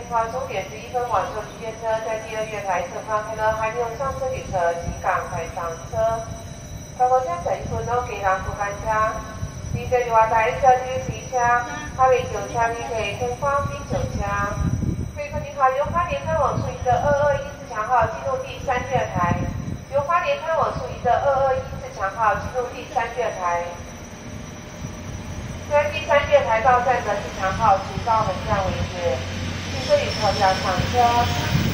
号终点11分晚收区间车在第2月台侧方开了，还没有上车旅客请赶快上车。到高站1分鐘記冷副間車，現在話大車啲飛車，下面9車你可以乘方便9車。贵客您好，由花莲开往树营的2214強號進入第3月台，由花莲开往树营的2214強號進入第3月台。在第3月台到站的4強號，請到本站為止。请各旅客不要上車。